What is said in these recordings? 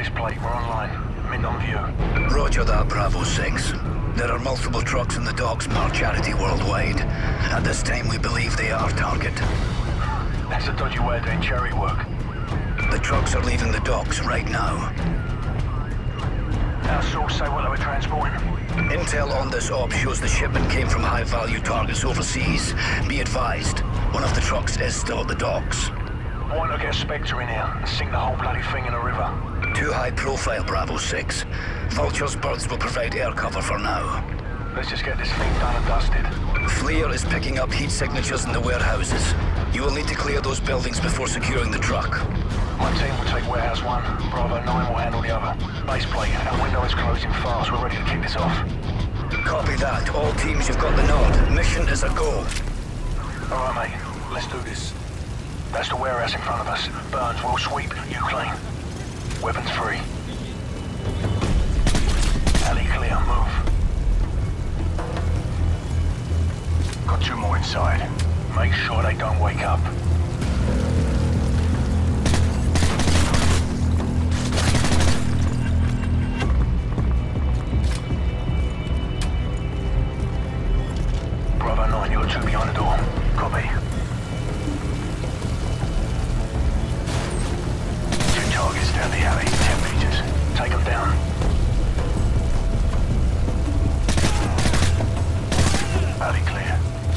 Base plate, we're online. Mint on view. Roger that, Bravo 6. There are multiple trucks in the docks marked Charity worldwide. At this time, we believe they are target. That's a dodgy way of doing charity work. The trucks are leaving the docks right now. Our source say what they were transporting. Intel on this op shows the shipment came from high-value targets overseas. Be advised, one of the trucks is still at the docks. I want to get a Spectre in here and sink the whole bloody thing in the river. Too high profile, Bravo 6. Vulture's birds will provide air cover for now. Let's just get this thing done and dusted. FLIR is picking up heat signatures in the warehouses. You will need to clear those buildings before securing the truck. My team will take warehouse 1, Bravo 9 will handle the other. Base plate, our window is closing fast, we're ready to kick this off. Copy that. All teams, you've got the nod. Mission is a go. Alright mate, let's do this. That's the warehouse in front of us. Burns, we'll sweep, you clean. Weapons free. Alley clear, move. Got 2 more inside. Make sure they don't wake up. Bravo 9, you're 2 behind the door. Copy. 2 targets down the alley, 10 meters. Take them down. Alley clear.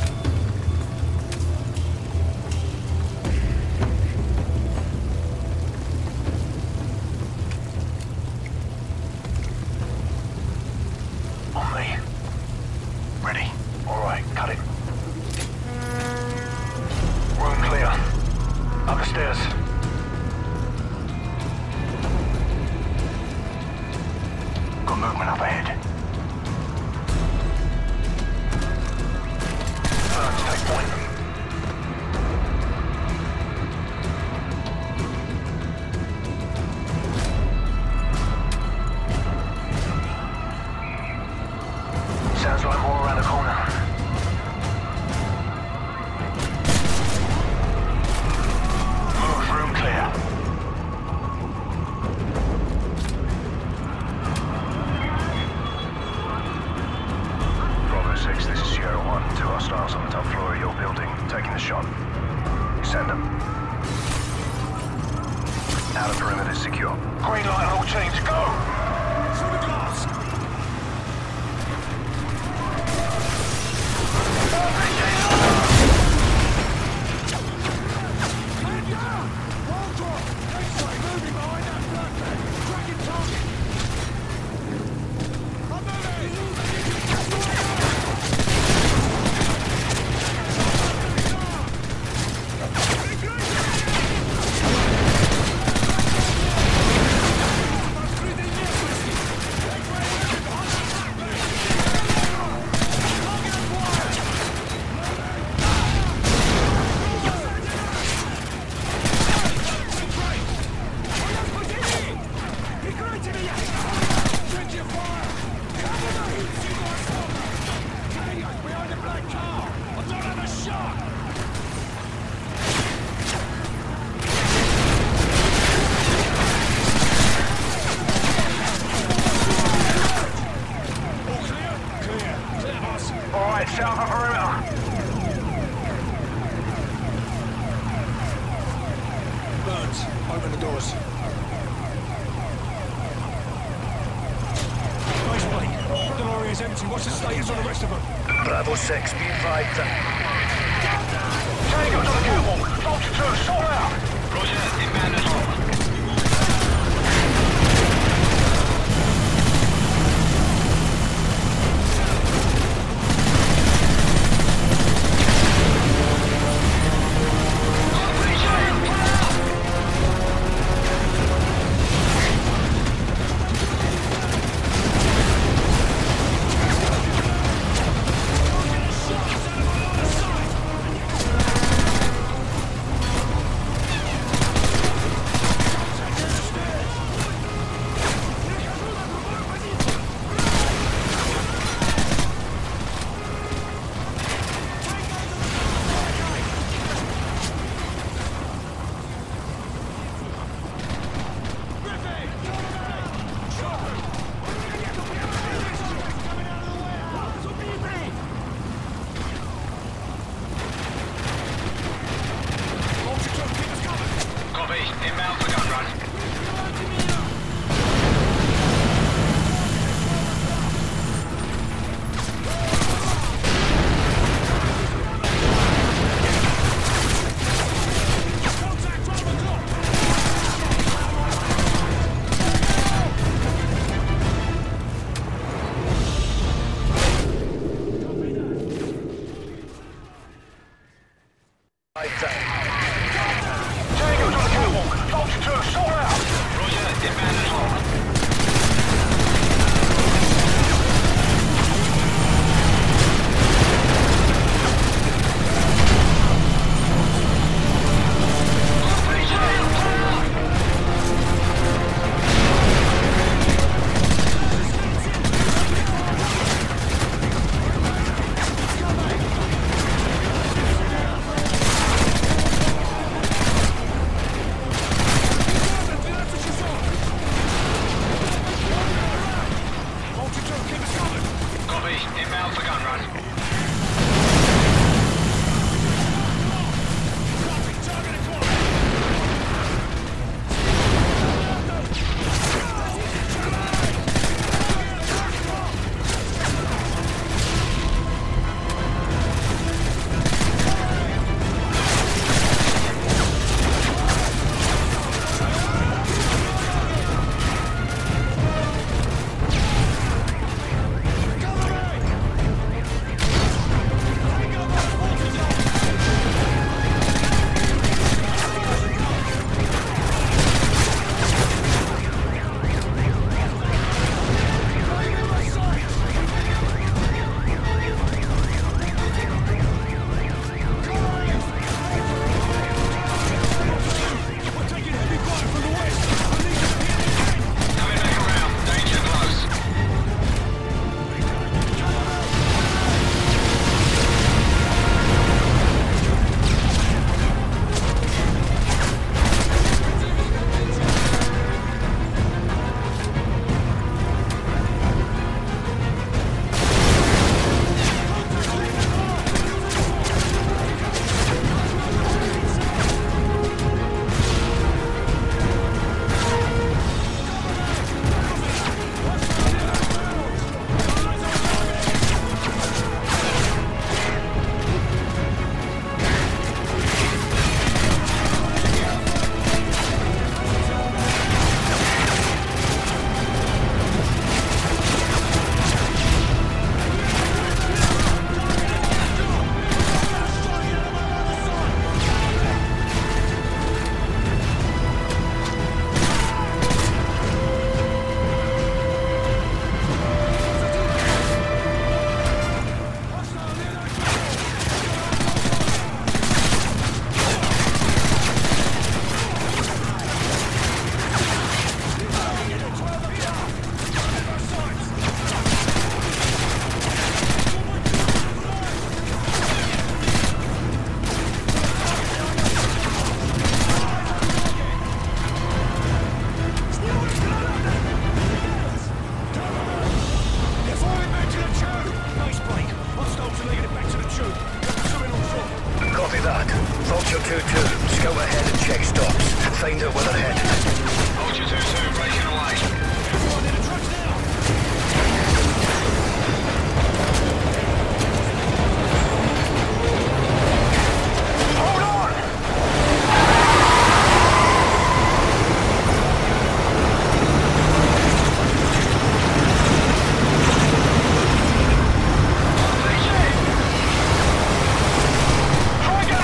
On me. Ready. All right, cut it. Room clear. Up the stairs. Got movement up ahead. Burns, take point. Sounds like more around the corner. Move, room clear. Bravo 6, this is Sierra 1. 2 hostiles on the top floor of your building, taking the shot. Send them. Outer perimeter secure. Green light on all teams, go! Through the glass! South of perimeter. Burns, open the doors. Base plate. The lorry is empty. What's the status on the rest of them? Bravo 6, be advised that... Tango to the catwalk. Vulture 2, sort out. Roger, inbound as well. drive time. Tango's on the catwalk. Vulture 2, sort out. Roger, inbound as well.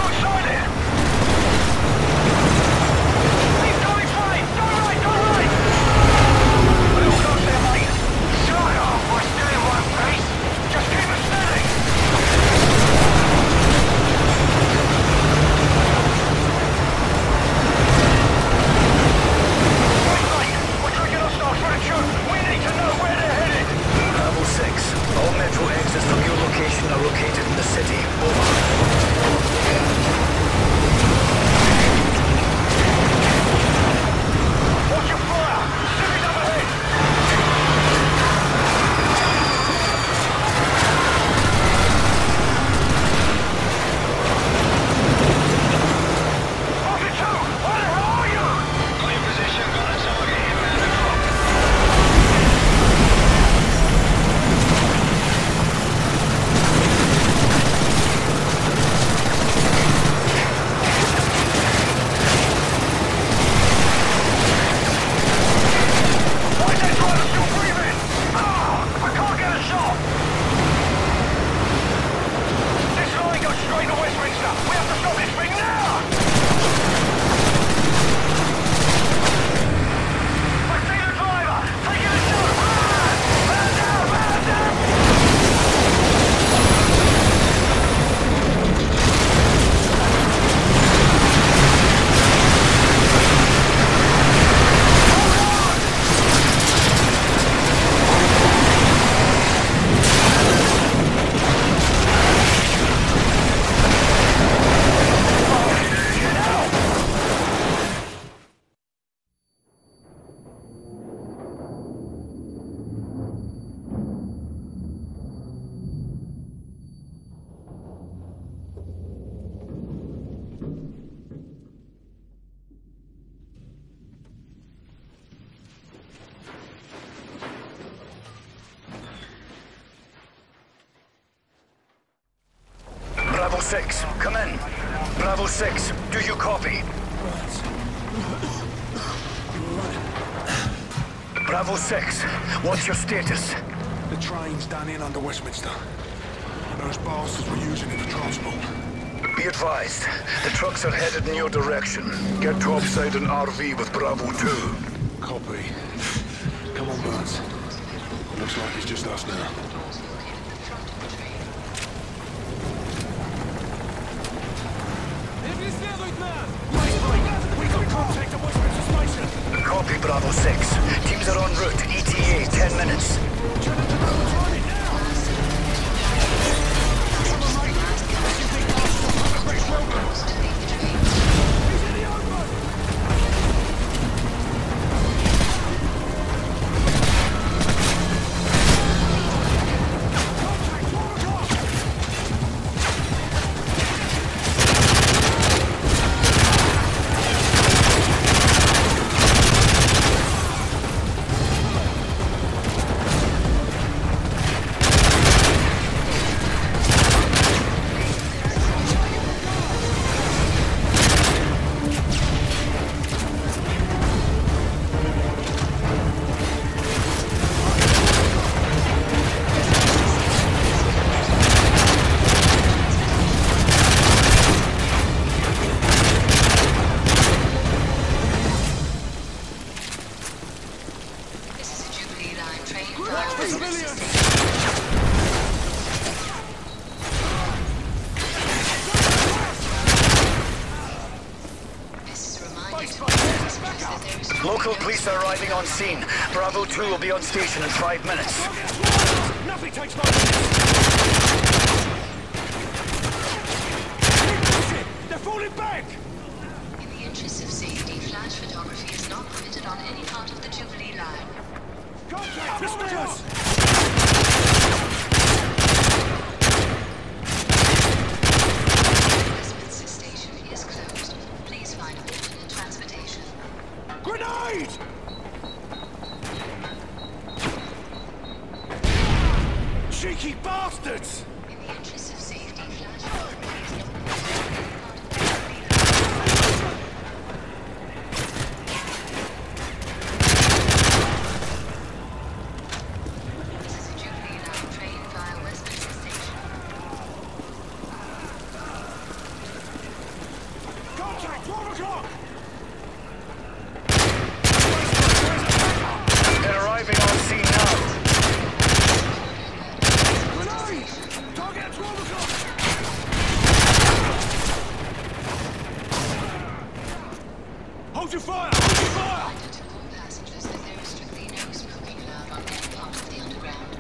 He's going fine! Go right! Go right! 6, come in. Bravo 6, do you copy? Bravo 6, what's your status? The train's done in under Westminster. Those bastards were using it for transport. Be advised, the trucks are headed in your direction. Get topside an RV with Bravo 2. Copy. Come on, Burns. Looks like it's just us now. We got contact at Westminster Station. Copy, Bravo 6. Teams are en route. ETA, 10 minutes. Local police are arriving on scene. Bravo 2 will be on station in 5 minutes. Nothing takes 5 minutes. They're falling back! In the interest of safety, flash photography is not permitted on any part of the Jubilee line. Contact! Mistake us! Westminster Station is closed. Please find alternate transportation. Grenade! Cheeky bastards! In the interest of safety, flash photography is not permitted on any part of the Jubilee line. This is a Jubilee line train via Westminster Station. Contact! 12 o'clock! They're arriving on scene now. Grenade! Target at 12 o'clock! Hold your fire! Hold your fire! Reminder to all passengers that there is strictly no smoking allowed on any part of the underground.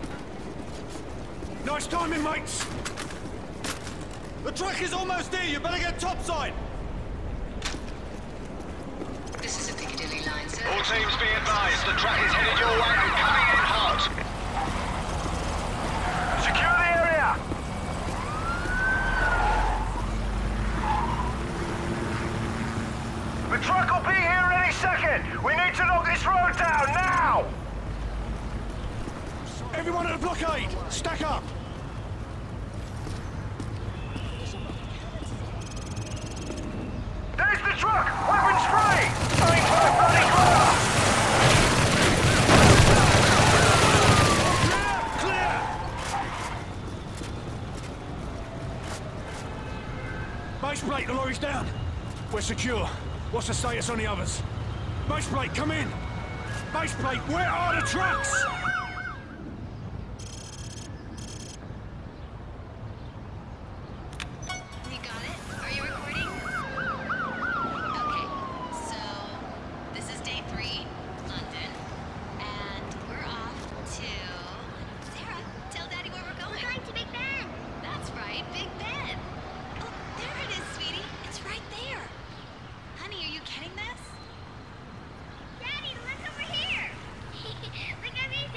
Nice timing, mates! The truck is almost here! You better get topside! This is a Piccadilly line, sir. All teams be advised, the truck is headed your way and coming in hot. Secure the area! The truck will be here any second! We need to knock this road down, now! Everyone at the blockade! Stack up! There's the truck! Weapons free! Aim for the bloody car! Clear! Base plate, the lorry's down. We're secure. What's the status on the others? Base plate, come in! Base plate, where are the trucks? You got it? Are you recording? Okay, so this is day 3, London, and we're off to... Sarah, tell Daddy where we're going. We're going to Big Ben. That's right, Big Ben. Oh, there it is, sweetie. It's right there. Honey, are you getting this? Daddy, look over here! Look over here!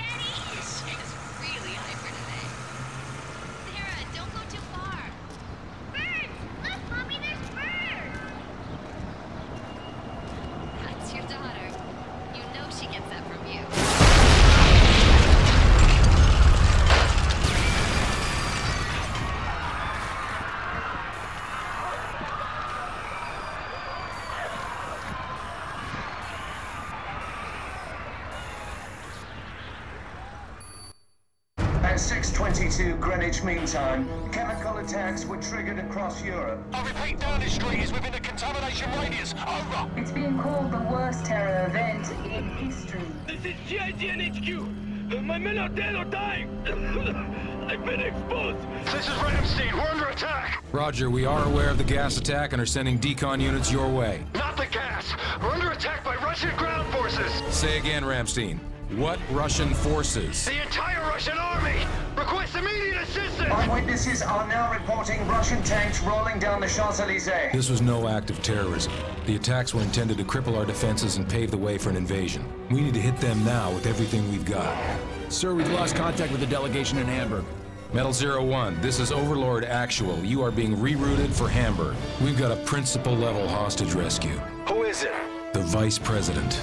6:22 Greenwich Mean Time. Chemical attacks were triggered across Europe. I repeat, Downing Street is within the contamination radius. Over. It's being called the worst terror event in history. This is GIGN HQ. My men are dead or dying. I've been exposed. This is Ramstein. We're under attack. Roger, we are aware of the gas attack and are sending decon units your way. Not the gas. We're under attack by Russian ground forces. Say again, Ramstein. What Russian forces? The entire Russian army. Request immediate assistance. Eyewitnesses are now reporting Russian tanks rolling down the Champs-Élysées. This was no act of terrorism. The attacks were intended to cripple our defenses and pave the way for an invasion. We need to hit them now with everything we've got. Sir, we've lost contact with the delegation in Hamburg. Metal 01, this is Overlord Actual. You are being rerouted for Hamburg. We've got a principal-level hostage rescue. Who is it? The Vice President.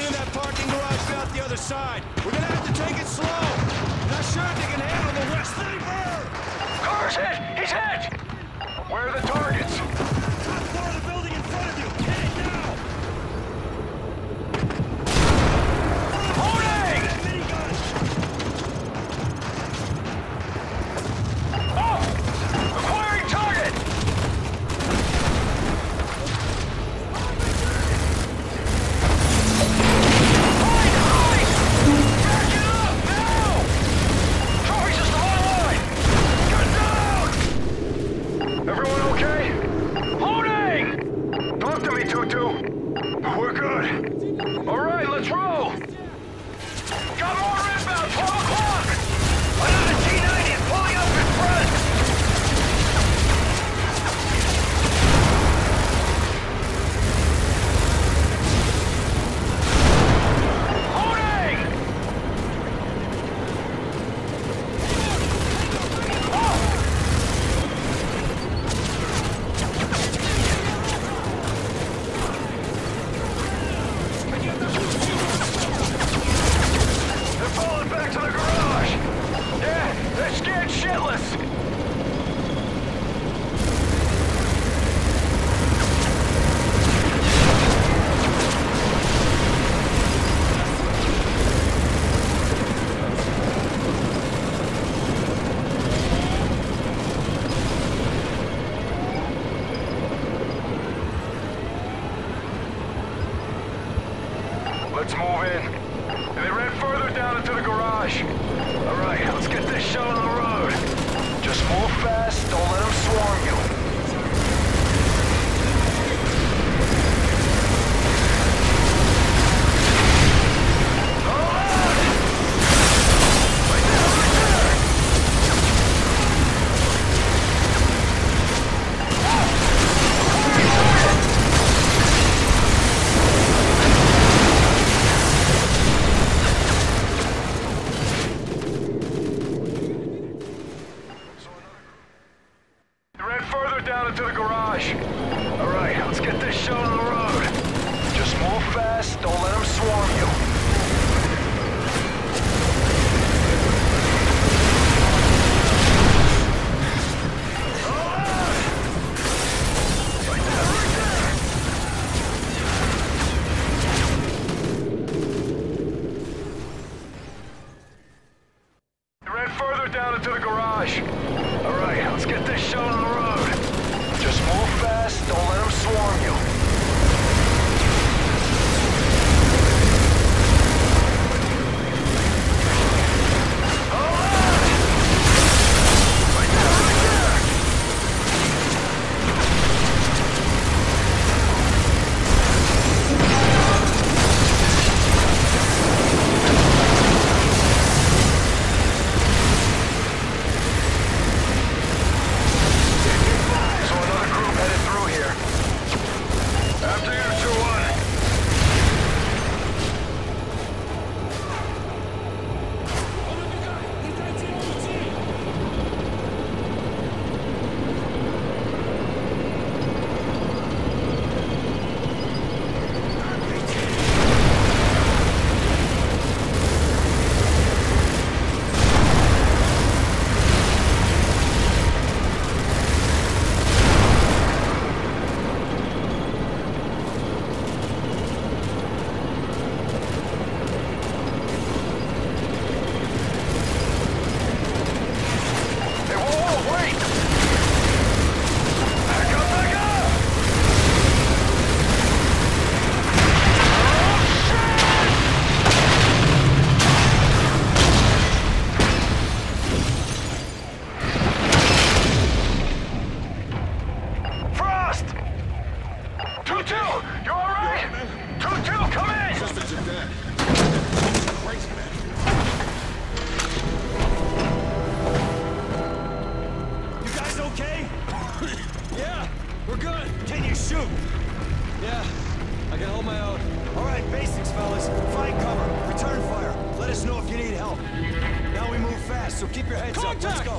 in that parking garage out the other side. We're gonna have to take it slow. Not sure if they can handle the west side. Car's hit! He's hit! Where are the targets? Top floor of the building in front of you. Hit it now! Holding! Minigun! Oh! Acquiring target! Hide! Back it up! Now! Trophy system online! Get down! Everyone okay? Holding! Talk to me, Tutu. We're good. All right, let's roll. Got more inbound, 12 o'clock! Another T-90 is pulling up in front! Holding! Oh! They're falling back to the garage! Yeah, they're scared shitless! Let's move in. They ran further down into the garage. All right, let's get this show on the road. Just move fast, don't let them swarm you. Hold on! Right there, right there! They ran further down into the garage. All right, let's get this show on the road. Just move fast, don't let them swarm you. Hold on! Right there, right there! They ran further down into the garage. All right, let's get this show on the road. Just move fast, don't let them swarm you. Hold on! Right there, right there! So another group headed through here. After you, 2-1. Hey, whoa, wait! Back up, back up! Frost! 2-2, you all right? 2-2, come in! Systems are dead. Crazy, man. You guys okay? Yeah, we're good. Can you shoot? Yeah, I can hold my own. All right, basics, fellas. Find cover. Return fire. Let us know if you need help. Now we move fast, so keep your heads up. Let's go.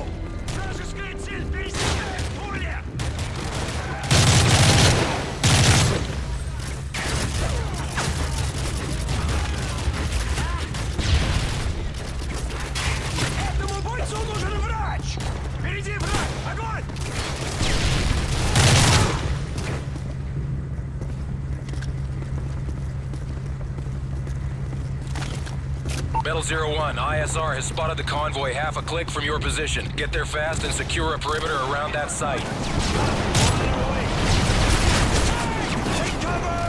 Metal 01, ISR has spotted the convoy half a click from your position. Get there fast and secure a perimeter around that site. Take cover!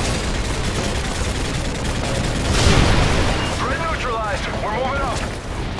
Threat neutralized. We're moving up.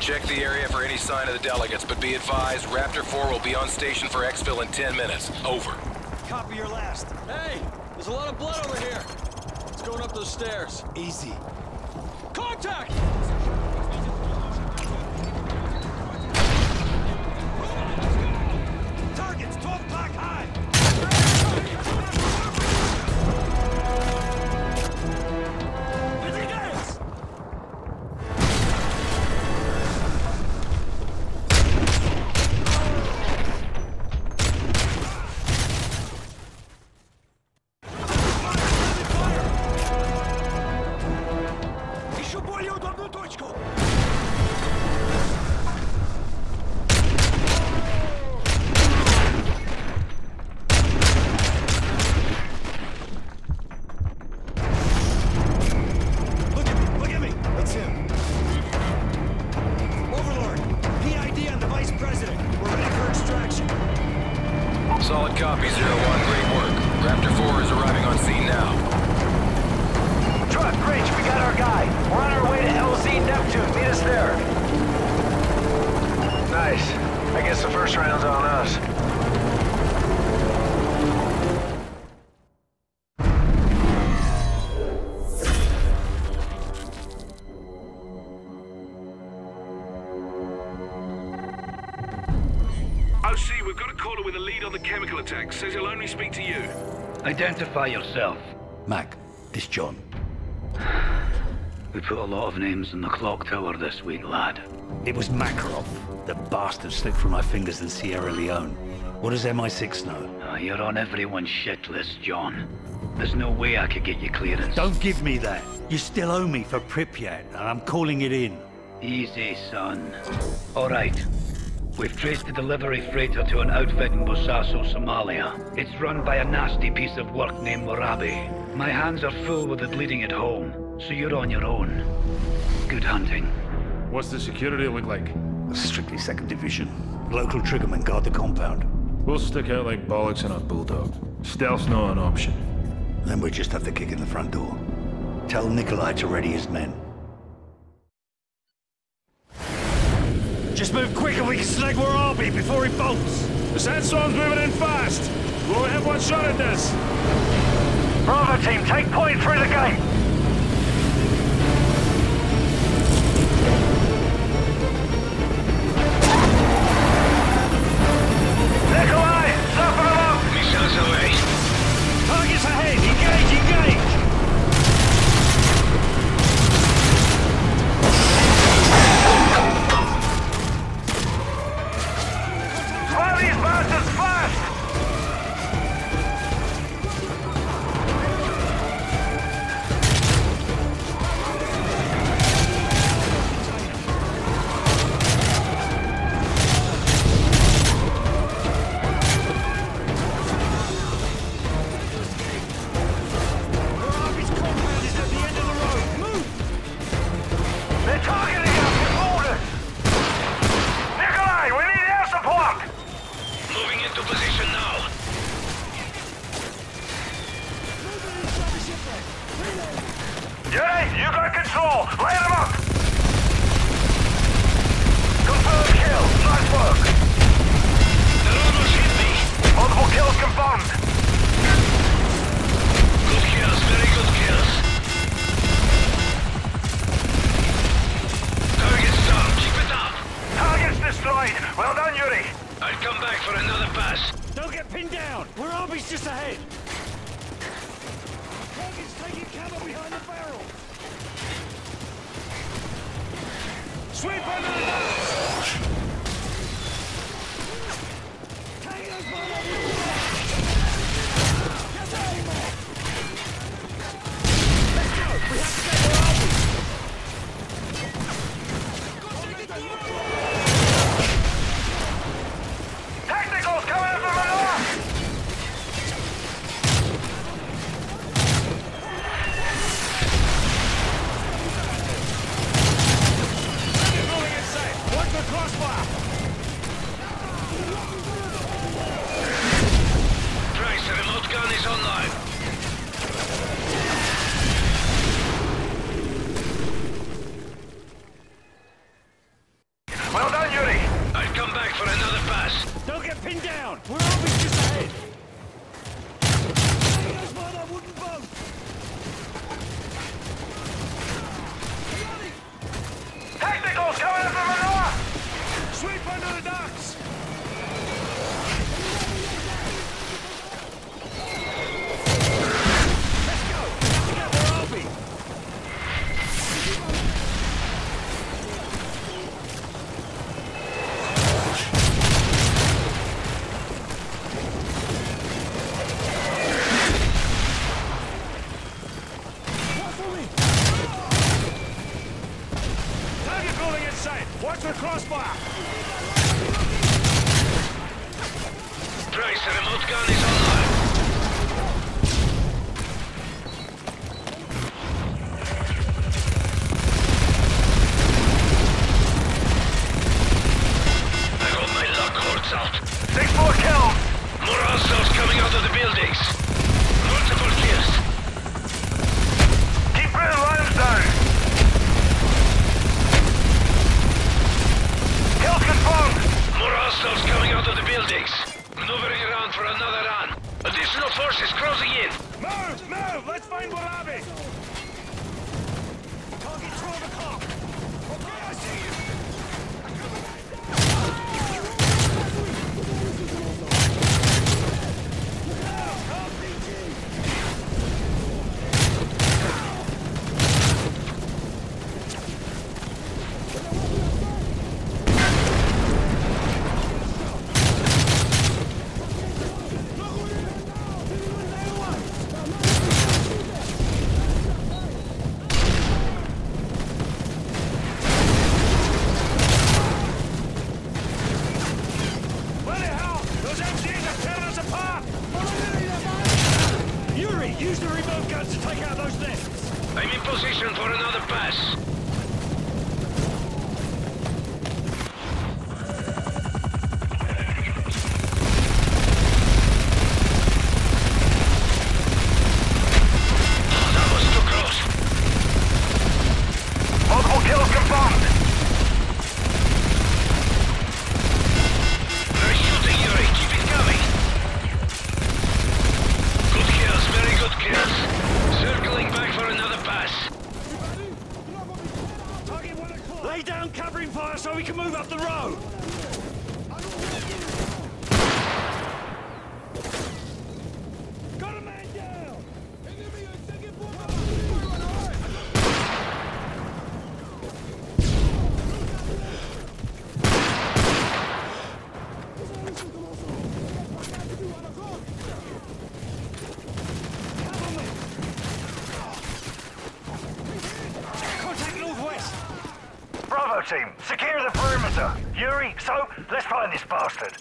Check the area for any sign of the delegates, but be advised, Raptor 4 will be on station for exfil in 10 minutes. Over. Copy your last. Hey, there's a lot of blood over here. It's going up those stairs. Easy. Contact! Targets 12 block high. Solid copy, 01. Great work. Raptor 4 is arriving on scene now. Truck, Grinch, we got our guy. We're on our way to LZ Neptune. Meet us there. Nice. I guess the first round's on us. OC, we've got a caller with a lead on the chemical attack. Says he'll only speak to you. Identify yourself. Mac, it's John. We put a lot of names in the clock tower this week, lad. It was Makarov. The bastard slipped through my fingers in Sierra Leone. What does MI6 know? You're on everyone's shit list, John. There's no way I could get you clearance. Don't give me that. You still owe me for Pripyat, and I'm calling it in. Easy, son. All right. We've traced the delivery freighter to an outfit in Bosaso, Somalia. It's run by a nasty piece of work named Morabi. My hands are full with it leading it home, so you're on your own. Good hunting. What's the security look like? Strictly 2nd Division. Local triggermen guard the compound. We'll stick out like bollocks in a bulldog. Stealth's not an option. Then we just have to kick in the front door. Tell Nikolai to ready his men. Just move quick and we can snag where I'll be before he bolts. The sandstorm's moving in fast. We'll have one shot at this. Bravo team, take point through the gate. Nikolai, suffer them up. Missiles away. Targets ahead. Engage, engage. Fire these bastards fast! They're targeting us with orders! Nikolai, we need air support! Moving into position now. Yuri, you got control! Light them up! Confirmed kill. Nice work. They're almost hit me. Multiple kills confirmed. Good kills, very good kills. Target's down, keep it up. Target's destroyed. Well done, Yuri. I'll come back for another pass. Don't get pinned down. We're Arby's just ahead. Target's taking cover behind the barrel. Sweep under the guns. Tango's behind everyone. Get out, man. Let's go. We have to get more Arby's. Technicals coming in from the north! Moving inside. crossfire! Trace, the remote gun is online. I got my luck hordes out. 6-4 kills! More hostiles coming out of the buildings. Multiple kills. Keep bringing lines down! Kills confirmed! More hostiles coming out of the buildings. Maneuvering around for another run. Additional forces closing in. Move! Move! Let's find Warabi! Target 12 o'clock! Okay, I see you! Yuri, use the remote guns to take out those nests! I'm in position for another pass. Oh, that was too close. Multiple kills confirmed! They're shooting, Yuri. Keep it coming. Good kills, very good kills. Circling back for another pass. Lay down covering fire so we can move up the road! Got a man down! Contact northwest! Bravo team, secure the perimeter. Yuri, so, let's find this bastard.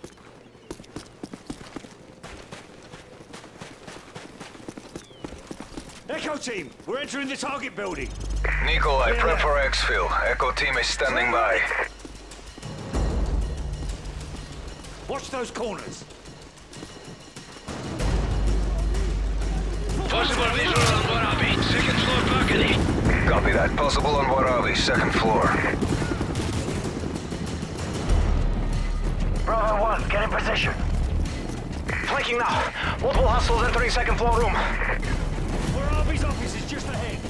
Echo team, we're entering the target building. Nikolai, prep for exfil. Echo team is standing by. Watch those corners. Possible visual on Warabi. Second floor balcony. Copy that. Possible on Warabi, second floor. Bravo 1, get in position. Flanking now. Multiple hostiles entering second floor room. Warabi's office is just ahead.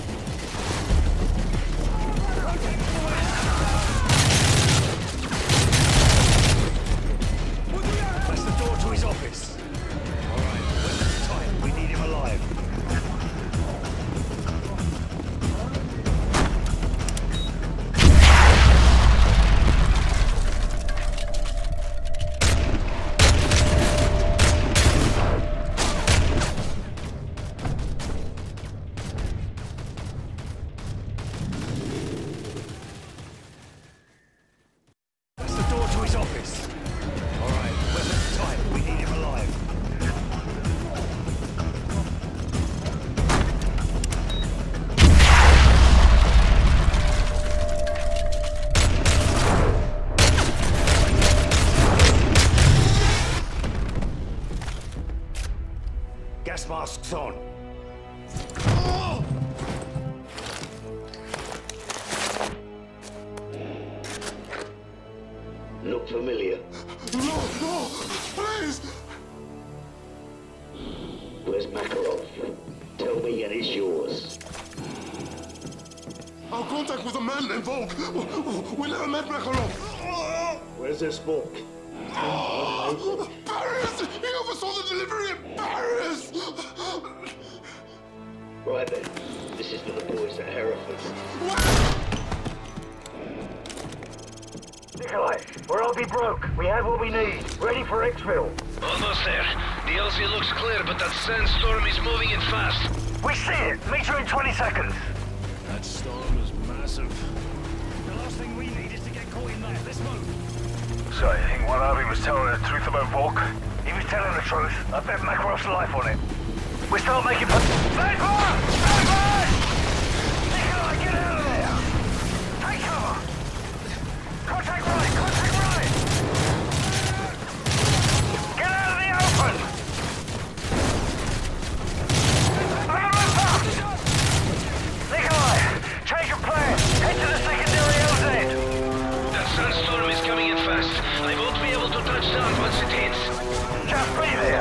That's the door to his office. All right, weapons tight. We need him alive. That's the door to his office. All right, weapons tight. We need him alive. Gas masks on. Look familiar. No, please! Where's Makarov? Tell me and it's yours. Our contact was a man involved. We never met Makarov. Where's this book? Paris! He oversaw the delivery in Paris! Right then. This is for the boys at Hereford. Nikolai, we're LB broke. We have what we need. Ready for exfil. Almost there. The LZ looks clear, but that sandstorm is moving in fast. We see it. Meet you in 20 seconds. That storm is massive. The last thing we need is to get caught So, you think Warabi was telling the truth about Volk? He was telling the truth. I bet Makarov's life on it. We start making... Stand fire! Stand fire! Nikolai, get out of there! Take cover! Contact right! Contact right! Get out of the open! Fire up! Nikolai, change your plan. Head to the secondary LZ. That sandstorm is coming in fast. I won't be able to touch down once it hits. Just be there.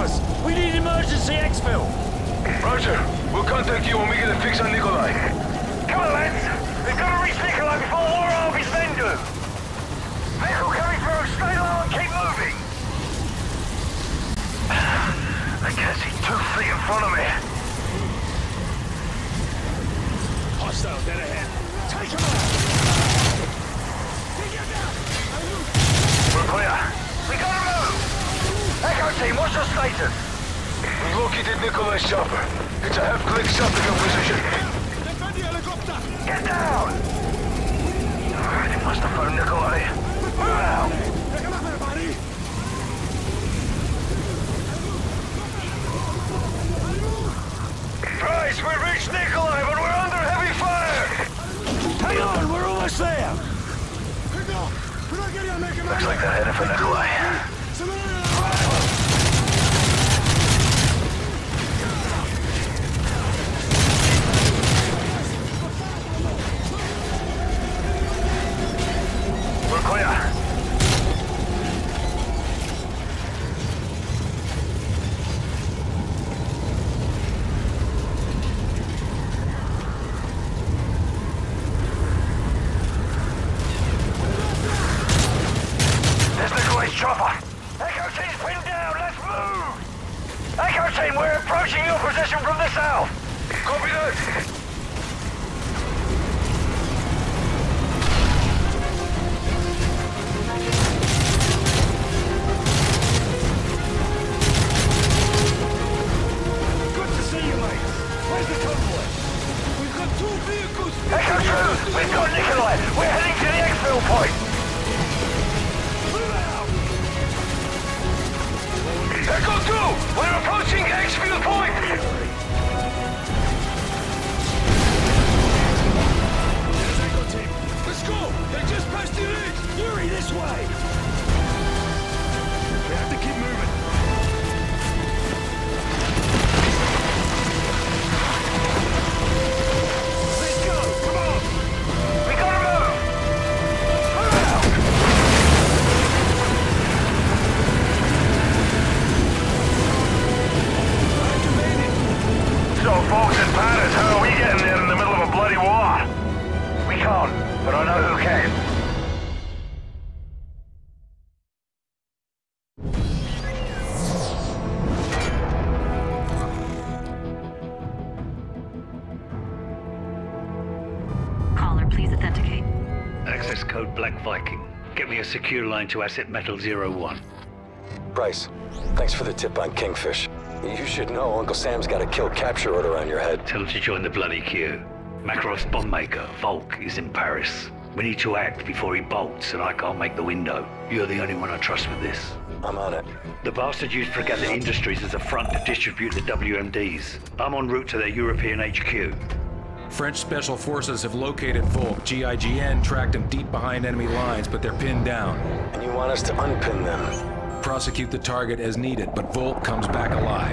Roger. We'll contact you when we get a fix on Nikolai. Come on, lads! We've got to reach Nikolai before more of his men do! Vehicle coming through! Stay low and keep moving! I can't see 2 feet in front of me. Hostiles dead ahead. Take him out! We're clear. We gotta move! Echo team, what's your status? We located Nikolai's chopper. It's a half-click south of your position. Get down! They must have found Nikolai. Move out! Christ, we reached Nikolai, but we're under heavy fire! Hang on, we're almost there! Looks like they're headed for Nikolai. We're clear. There's Nikolai's chopper. Echo team's pinned down. Let's move. Echo team, we're approaching your position from the south. Copy that. Echo 2, we've got Nikolai. We're heading to the exfil point. Echo 2, we're approaching exfil point. There's Echo team. Let's go. They just passed the edge. Yuri, this way. We have to keep moving. So, folks and patters, how are we getting there in the middle of a bloody war? We can't, but I know who can. Caller, please authenticate. Access code Black Viking. Get me a secure line to Asset Metal 01. Bryce, thanks for the tip on Kingfish. You should know Uncle Sam's got a kill capture order on your head. Tell him to join the bloody queue. Makarov's bomb maker, Volk, is in Paris. We need to act before he bolts, and I can't make the window. You're the only one I trust with this. I'm on it. The bastard used Fregatta Industries as a front to distribute the WMDs. I'm en route to their European HQ. French Special Forces have located Volk. GIGN tracked him deep behind enemy lines, but they're pinned down. And you want us to unpin them? Prosecute the target as needed, but Volk comes back alive.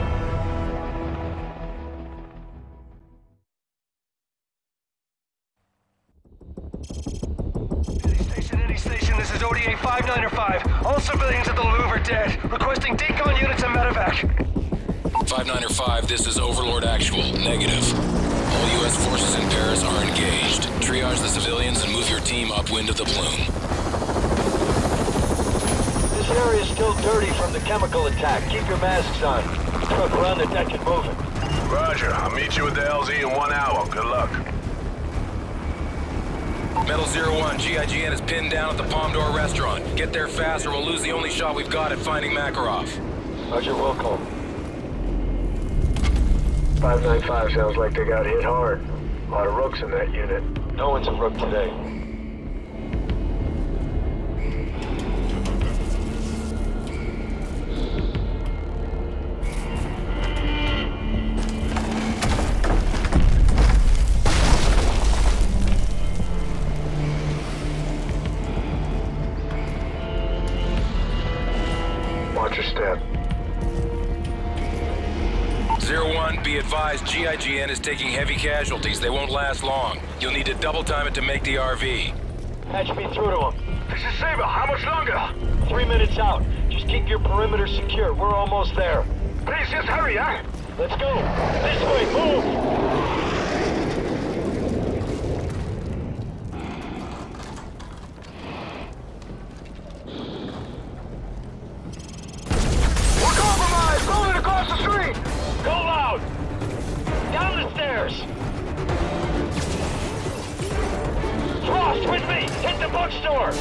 Any station, this is ODA 5905. All civilians at the Louvre are dead. Requesting decon units and medevac. 5905, this is Overlord Actual. Negative. All U.S. forces in Paris are engaged. Triage the civilians and move your team upwind of the plume. This area is still dirty from the chemical attack. Keep your masks on. Truck around the deck and moving. Roger. I'll meet you at the LZ in 1 hour. Good luck. Metal 01, GIGN is pinned down at the Palm Door restaurant. Get there fast or we'll lose the only shot we've got at finding Makarov. Roger, welcome. 595 sounds like they got hit hard. A lot of rooks in that unit. No one's a rook today. Watch your step. 01, be advised, GIGN is taking heavy casualties. They won't last long. You'll need to double time it to make the RV. Patch me through to him. This is Saber. How much longer? 3 minutes out. Just keep your perimeter secure. We're almost there. Please, just hurry, huh? Let's go. This way, move! Go loud! Down the stairs! Frost, with me! Hit the bookstore!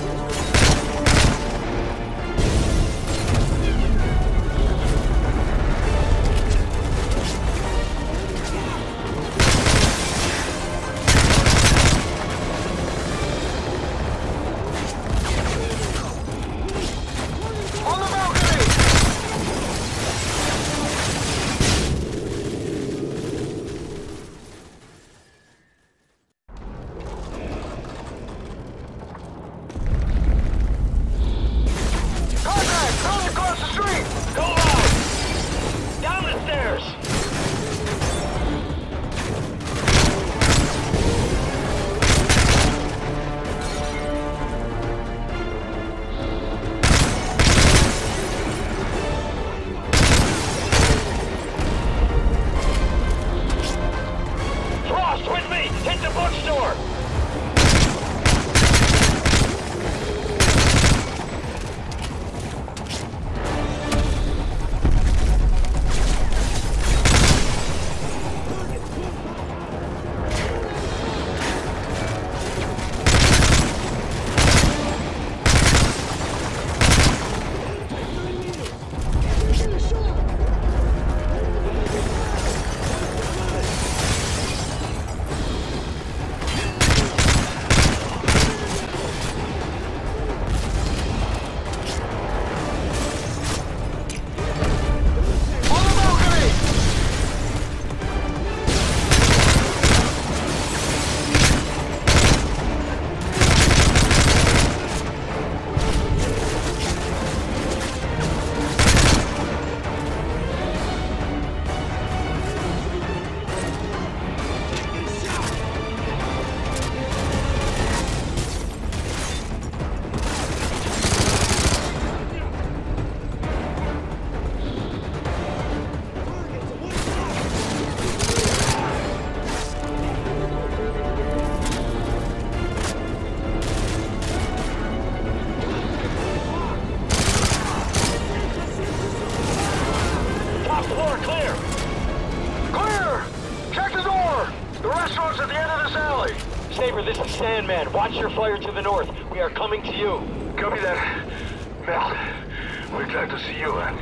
Man, watch your fire to the north. We are coming to you. Copy that. Mel, we're glad to see you, man.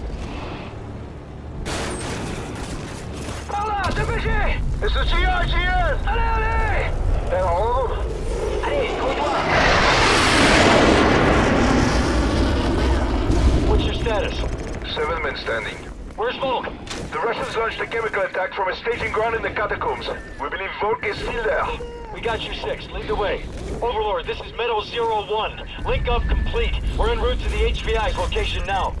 Hola, dépêchez! It's the GIGN! Allez, allez! Hello? Allez, couille-toi! What's your status? 7 men standing. Where's Volk? The Russians launched a chemical attack from a staging ground in the catacombs. We believe Volk is still there. We got you 6. Lead the way. Overlord, this is Meadow 01. Link up complete. We're en route to the HVI's location now.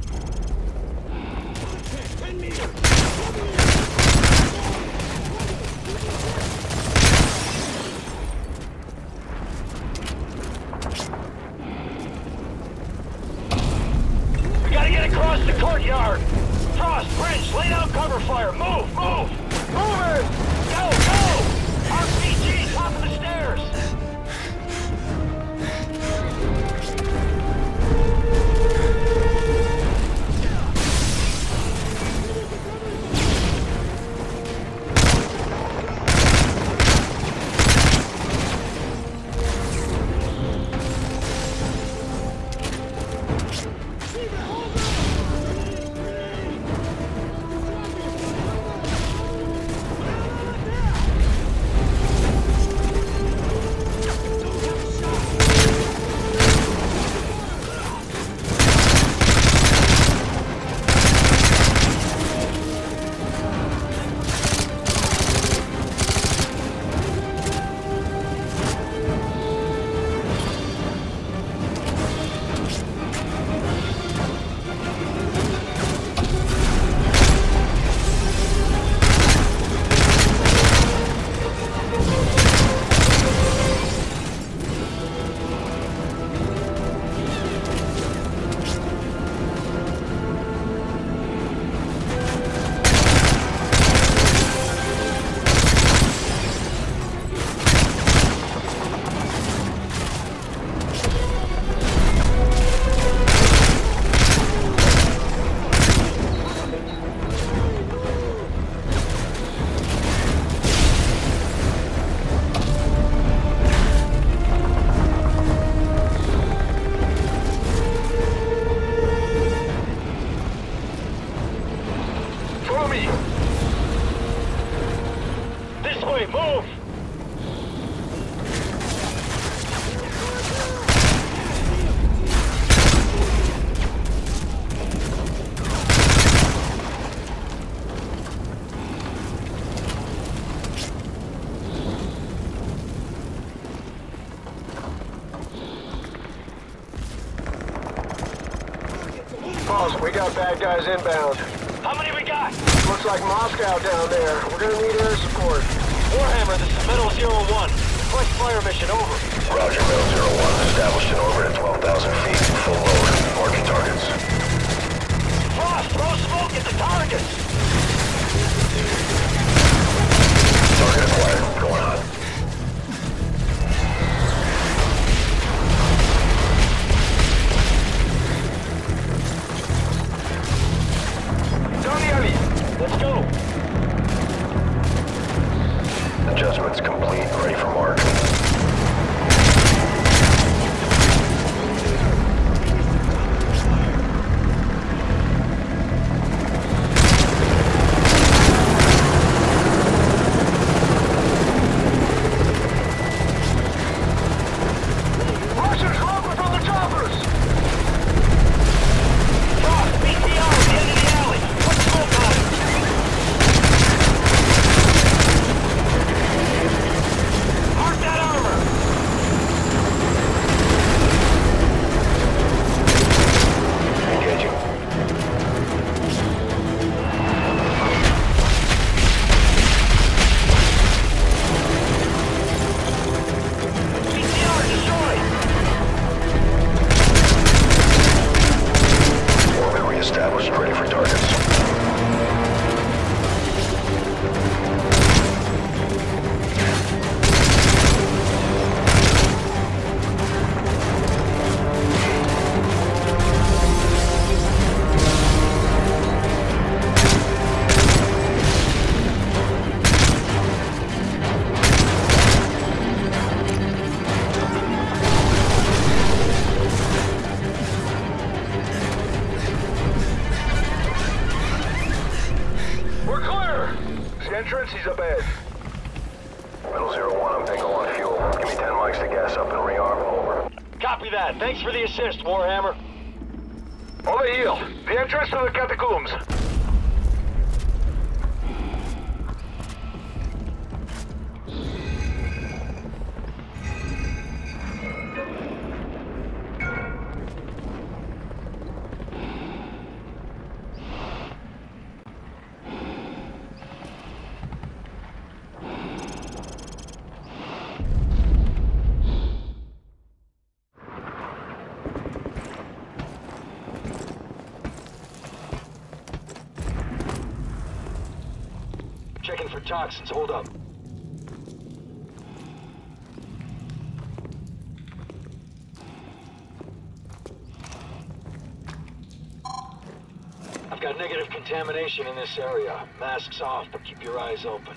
We gotta get across the courtyard. Frost, Bridge, lay down cover fire. Move, move! Move it! Go, go! RPG, top of the stairs! enemy! This way, move! Boss, we got bad guys inbound. How many we got? Looks like Moscow down there. We're gonna need air support. Warhammer, this is Metal 01. Request fire mission, over. Roger, Metal 01. Established in orbit at 12,000 feet. Full load. Marking targets. Frost, throw smoke at the targets! Target acquired. Going on. Let's go! Adjustments complete. Ready for mark. Russians rocket from the choppers! Frost, BTR at the end of the alley! Put smoke on it! Mark that armor! Engaging. BTR destroyed! Orbit reestablished. Ready for targets. We're clear! The entrance is up ahead. Metal 01. I'm taking low on fuel. Give me 10 mics to gas up and rearm. Over. Copy that. Thanks for the assist, Warhammer. Over heel. The entrance to the catacombs. Checking for toxins. Hold up. I've got negative contamination in this area. Masks off, but keep your eyes open.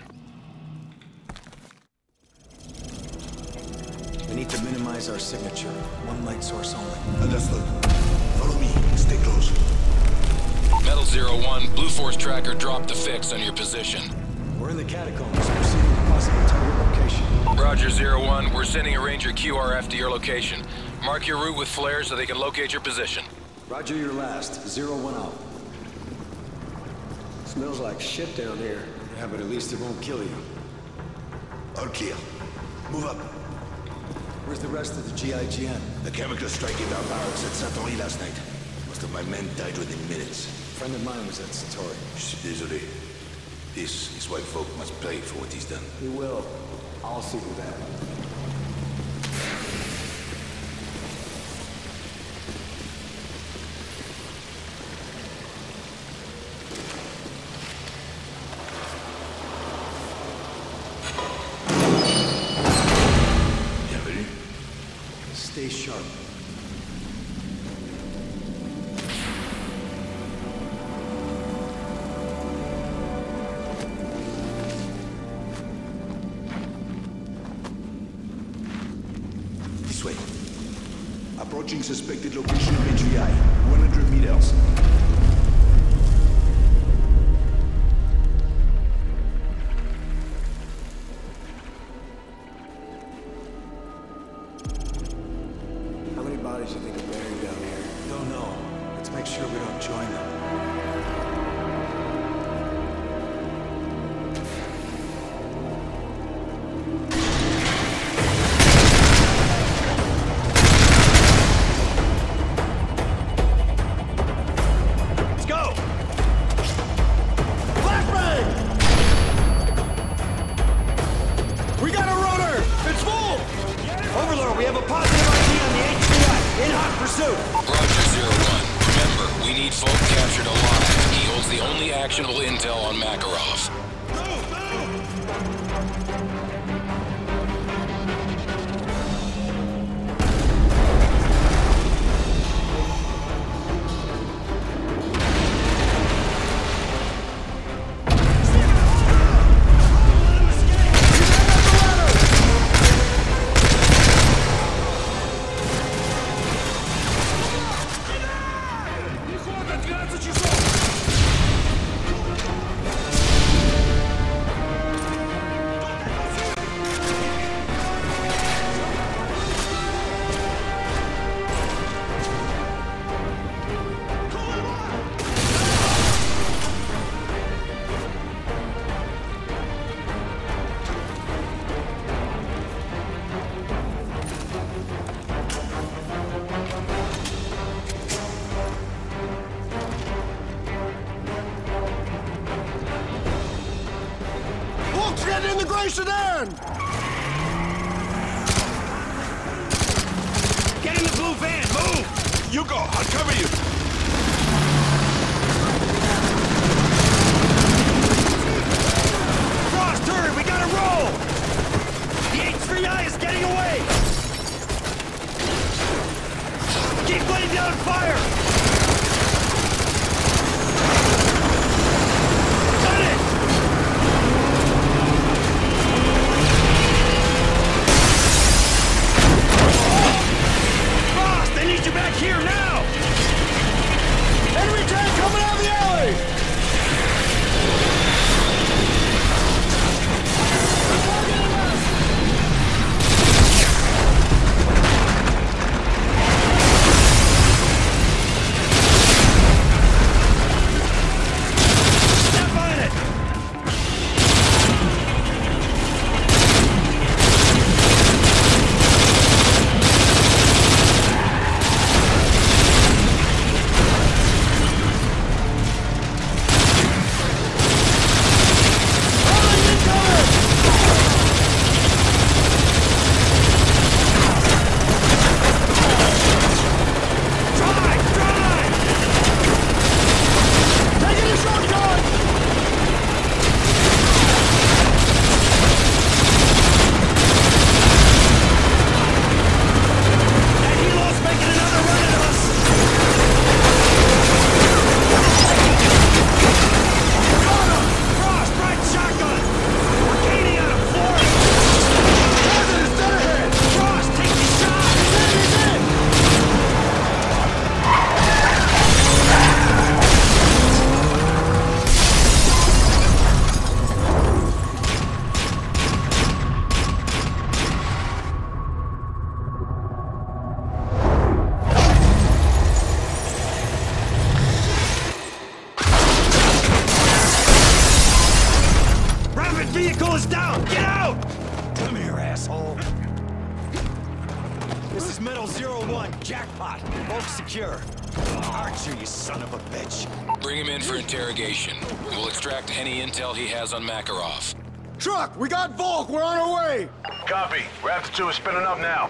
We need to minimize our signature. One light source only. Understood. Follow me. Stay close. Metal 01, Blue Force tracker dropped the fix on your position. We're in the catacombs. Proceeding to possible target location. Roger 01, we're sending a Ranger QRF to your location. Mark your route with flares so they can locate your position. Roger your last. 01 out. Smells like shit down here. Yeah, but at least it won't kill you. All clear. Move up. Where's the rest of the GIGN? The chemical strike in our barracks at Satori last night. Most of my men died within minutes. A friend of mine was at Satori. Je suis désolé. This white folk must pay for what he's done. He will. I'll see to that. Bienvenue. Stay sharp. This way. Approaching suspected location of HVI. 100 meters. sure we don't join them. Actionable intel on Makarov. Sedan! Get in the blue van, move! You go, I'll cover you. Frost, hurry, we gotta roll! The H3I is getting away! Keep laying down fire! Back here now! Enemy tank coming out of the alley! Step on it! Vehicle is down! Get out! Come here, asshole. This is Metal 01, jackpot. Both secure. Archer, you son of a bitch. Bring him in for interrogation. We'll extract any intel he has on Makarov. Truck, we got Volk. We're on our way. Copy. Raptor 2 is spinning up now.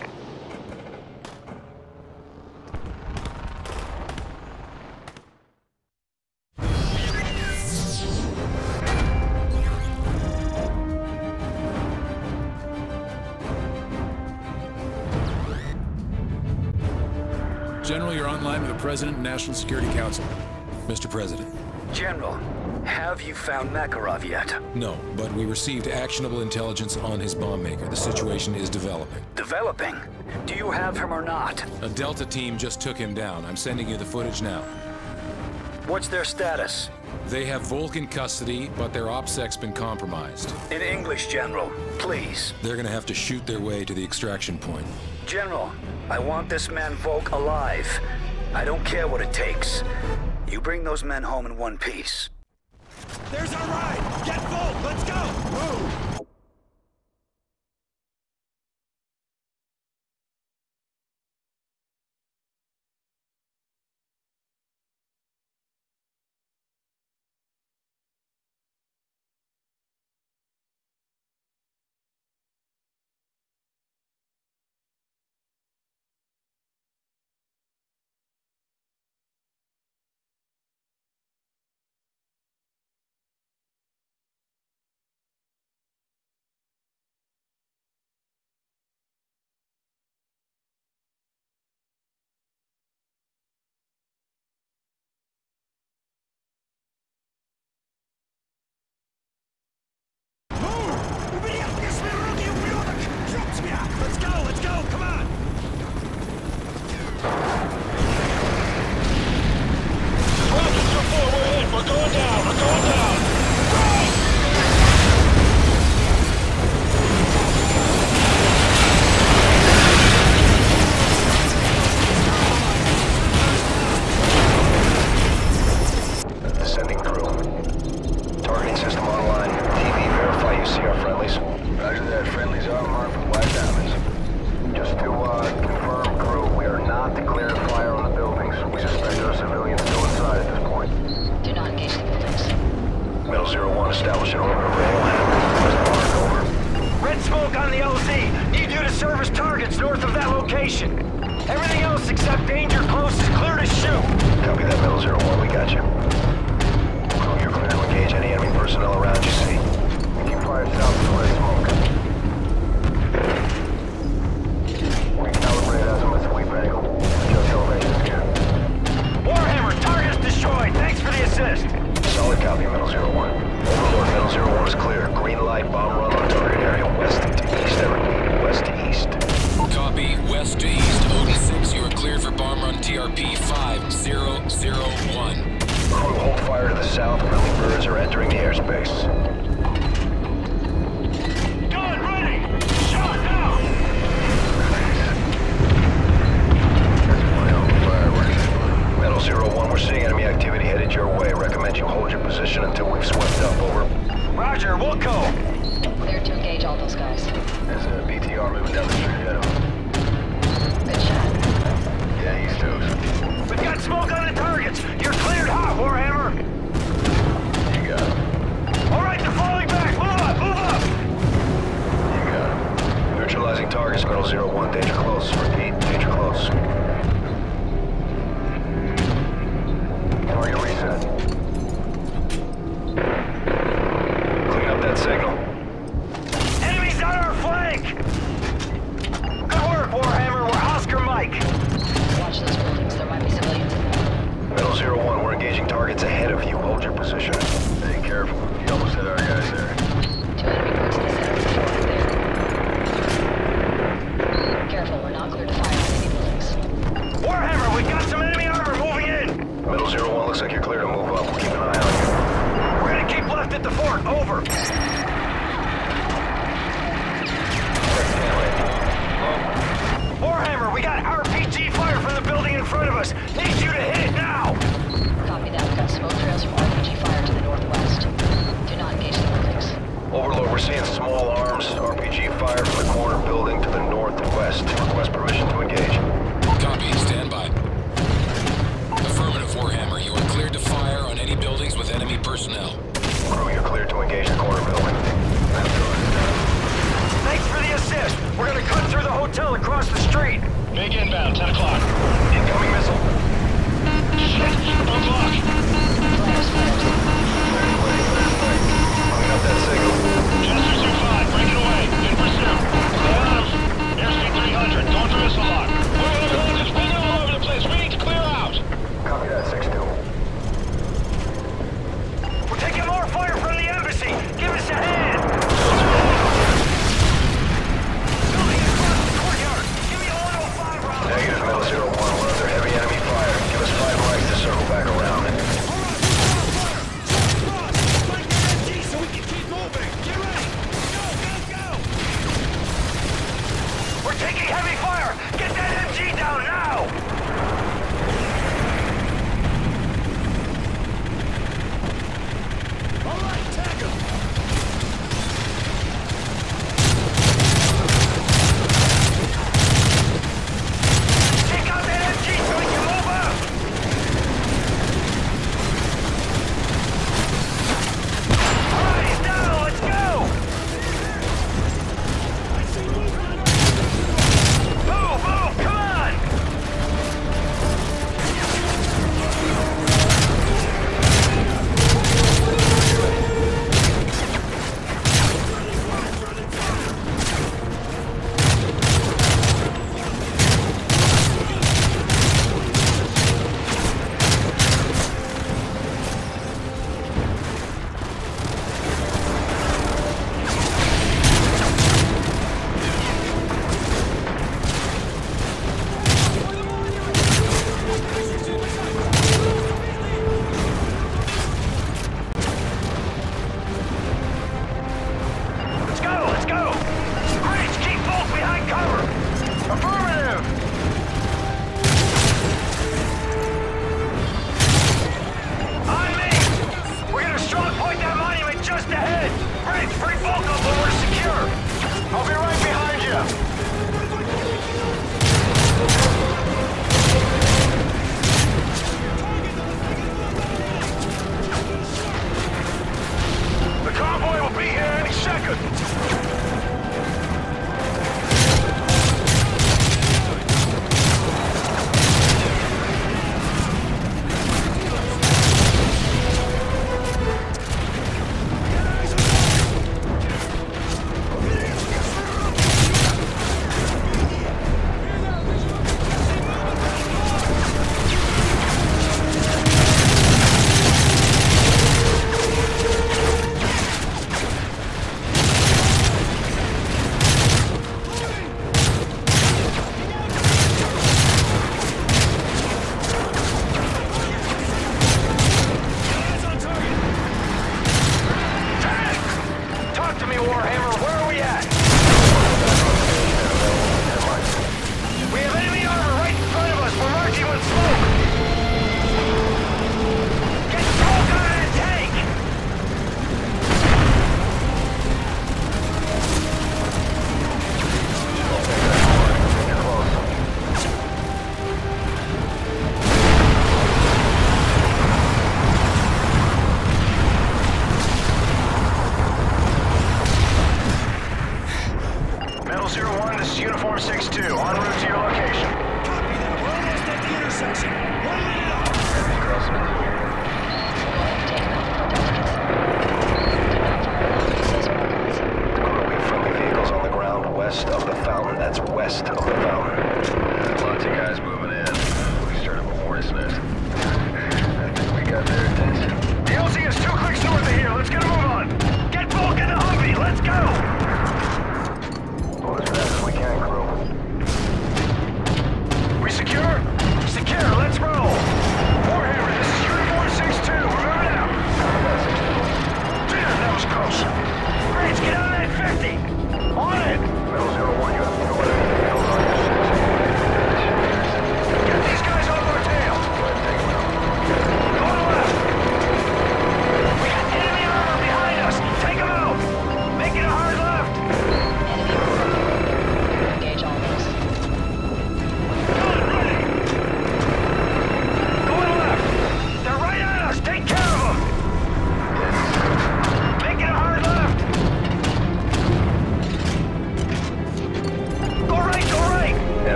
General, you're online with the President and National Security Council. Mr. President. General, have you found Makarov yet? No, but we received actionable intelligence on his bomb maker. The situation is developing. Developing? Do you have him or not? A Delta team just took him down. I'm sending you the footage now. What's their status? They have Volk in custody, but their OPSEC's been compromised. In English, General, please. They're gonna have to shoot their way to the extraction point. General, I want this man Volk alive. I don't care what it takes. You bring those men home in one piece. There's our ride! Get full! Let's go! Move! Let's go! Come on! Rockets are full, we're hit! We're going down! We're going down! Descending crew. Targeting system online. TV, verify you see our friendlies. Roger that. Friendlies are marked with white diamonds. Just to confirm, crew, we are not declared fire on the buildings. We suspect there are civilians still inside at this point. Do not engage the buildings. Metal 01, establish an order of West Mark, over. Red smoke on the LZ. Need you to service targets north of that location. Everything else except danger close is clear to shoot. Copy that, Metal 01, we got you. Crew, you're clear to engage any enemy personnel around you see. Keep fire south of the red smoke. Recalibrate azimuth sweep angle. Adjust elevation scan. Warhammer, target's destroyed. Thanks for the assist. Solid copy, Metal 01. Overlord, Metal 01 is clear. Green light, bomb run on target area. West to east, everything. West to east. Copy, west to east. Odin 6, you are cleared for bomb run TRP 5001. Crew, hold fire to the south. Friendly birds are entering the airspace. Gun ready! Shot now! Metal 01, we're seeing enemy activity headed your way. Recommend you hold your position until we've swept up. Over. Roger, we'll go. Clear to engage all those guys. There's a BTR moving down the street ahead of him. Good shot. Yeah, east twos. We've got smoke on the targets. You're cleared hot, Warhammer. You got it. All right, they're falling back. Move up, move up. You got it. Neutralizing targets, Metal 01. Danger close. Repeat, danger close. Target reset. Clean up that signal. Enemies on our flank. Good work, Warhammer. We're Oscar Mike. Watch those buildings. There might be civilians in there. Metal 01, we're engaging targets ahead of you. Hold your position. Hey, careful. You almost hit our guys there. 2 enemy groups in the center of the fort there. Careful, we're not clear to fire on any buildings. Warhammer, we've got some enemy armor moving in. Metal 01, looks like you're clear to move up. We'll keep an eye on you. We're gonna keep left at the fort. Over. Warhammer, we got RPG fire from the building in front of us. Need you to hit it now. Copy that. We've got smoke trails from RPG fire to the northwest. Do not engage the buildings. Overlord, we're seeing small arms. RPG fire from the corner building to the north and west. Request permission to engage. Copy, stand by. Affirmative, Warhammer. You are cleared to fire on any buildings with enemy personnel. Crew, you're cleared to engage the corner building. Thanks for the assist. We're gonna cut through the hotel across the street. Big inbound, 10 o'clock. Incoming missile. Shit! Don't block! Flares. Clean up that signal. Chester 2-5, breaking away. In pursuit. Stay on him. Airspeed 300, going for missile lock. We're in the buildings, spinning all over the place. We need to clear out. Copy that, 6-2. We're taking more fire from the embassy. Give us a hand. Building across the courtyard. Give me a 105 round. Negative, Metal 01. We're under heavy enemy fire. Give us 5 mics to circle back around.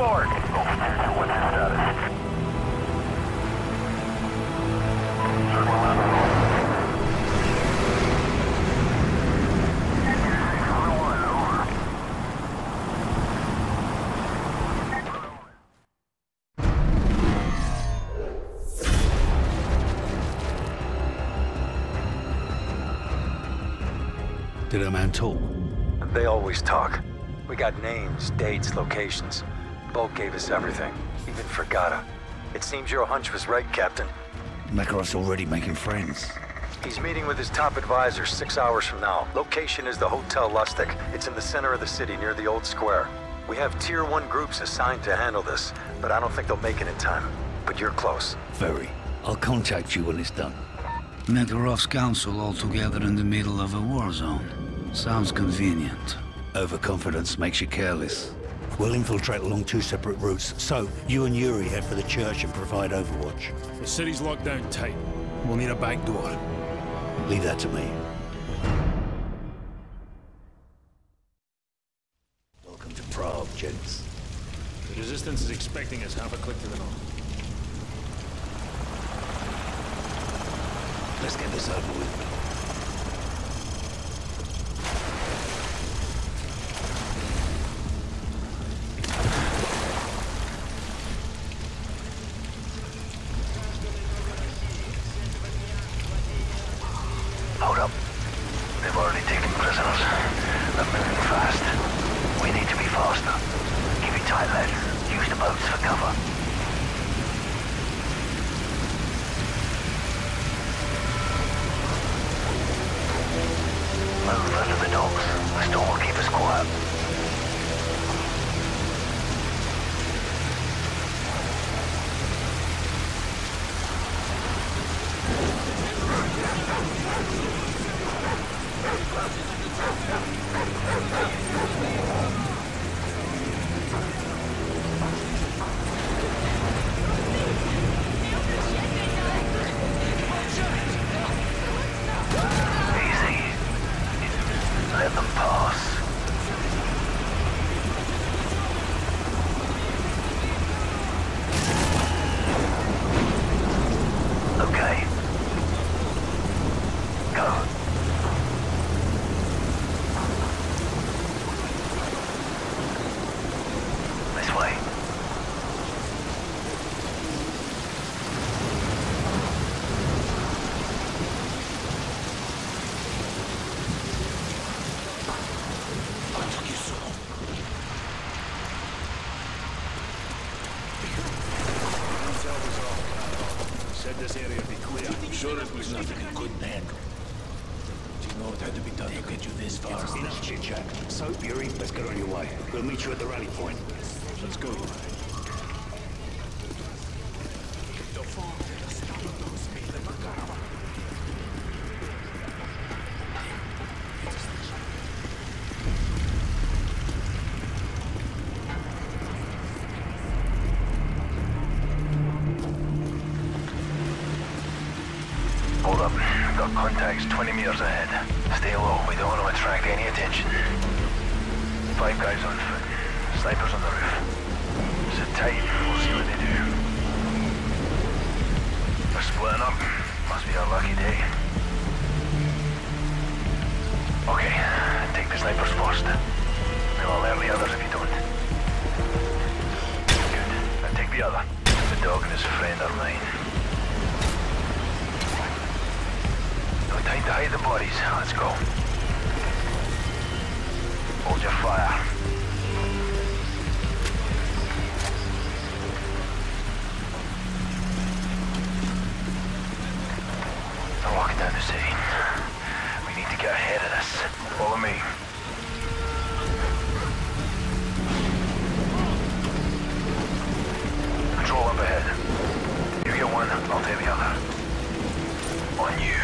north. What's the status? Did a man talk? They always talk. We got names, dates, locations. Bulk gave us everything, even Fragata. It seems your hunch was right, Captain. Makarov's already making friends. He's meeting with his top advisor 6 hours from now. Location is the Hotel Lustig. It's in the center of the city near the old square. We have Tier 1 groups assigned to handle this, but I don't think they'll make it in time. But you're close. Very. I'll contact you when it's done. Makarov's council all together in the middle of a war zone. Sounds convenient. Overconfidence makes you careless. We'll infiltrate along 2 separate routes, so you and Yuri head for the church and provide overwatch. The city's locked down tight. We'll need a back door. Leave that to me. Welcome to Prague, gents. The Resistance is expecting us half a click to the north. Let's get this over with. Hold up. They've already taken prisoners. They're moving fast. We need to be faster. Keep it tight, lad. Use the boats for cover. Move under the docks. The storm will keep us quiet. This area be clear. I'm sure it was nothing you couldn't handle. Do you know what had to be done to get you this far? Enough chit-chat. So, Yuri, let's get on your way. We'll meet you at the rally point. Let's go. Hold up. Got contacts 20 meters ahead. Stay low. We don't want to attract any attention. 5 guys on foot. Snipers on the roof. Sit tight. We'll see what they do. They're splitting up. Must be our lucky day. Okay. Take the snipers first. They'll alert the others if you don't. Good. Now take the other. The dog and his friend are mine. Time to hide the bodies. Let's go. Hold your fire. They're walking down the city. We need to get ahead of this. Follow me. Patrol up ahead. You get one, I'll take the other. On you.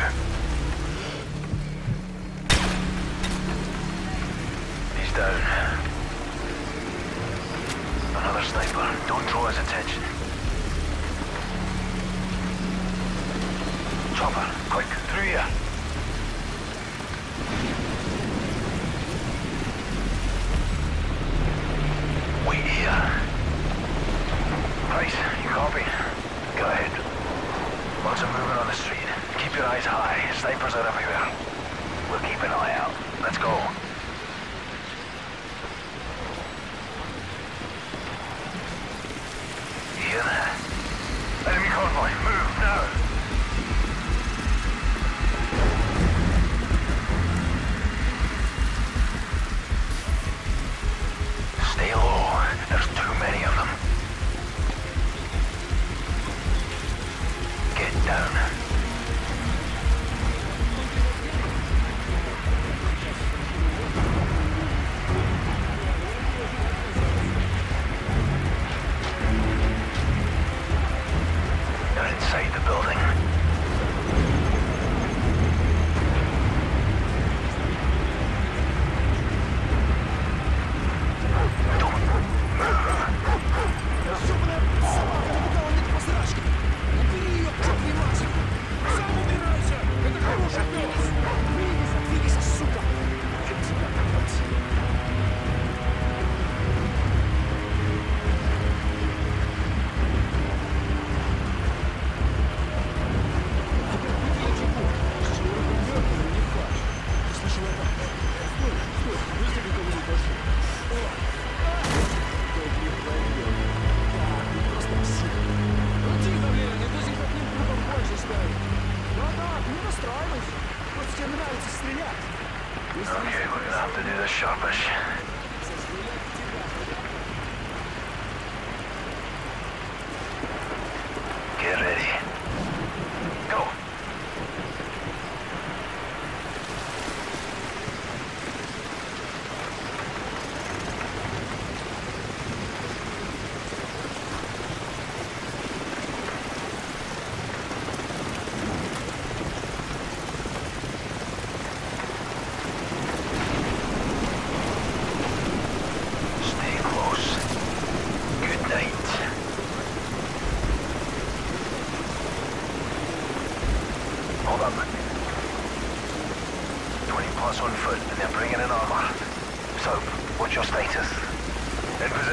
Down. Another sniper. Don't draw his attention. Chopper, quick, through here. Wait here.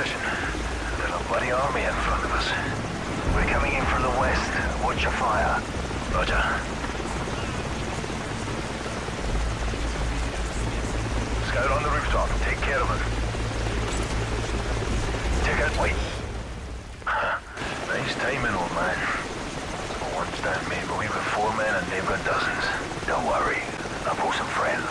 position. There's a bloody army in front of us. We're coming in from the west. Watch your fire. Roger. Scout on the rooftop. Take care of it. Take out wait. Nice timing, old man. One stand made believe with 4 men and they've got dozens. Don't worry. I'll pull some friends.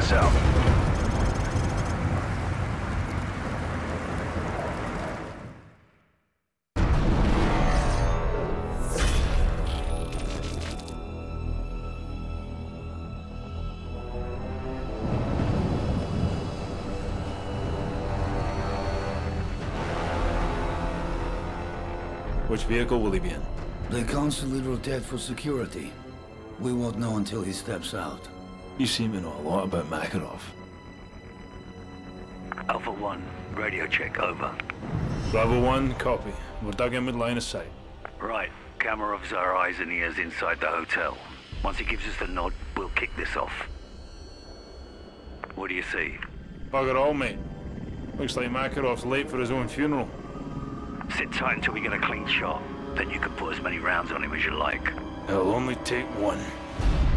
us out. Which vehicle will he be in? They constantly rotate for security. We won't know until he steps out. You seem to know a lot about Makarov. Alpha 1, radio check, over. Bravo 1, copy. We're dug in with line of sight. Right. Kamarov's our eyes and ears inside the hotel. Once he gives us the nod, we'll kick this off. What do you see? Bugger all, mate. Looks like Makarov's late for his own funeral. Sit tight until we get a clean shot. Then you can put as many rounds on him as you like. It'll only take one.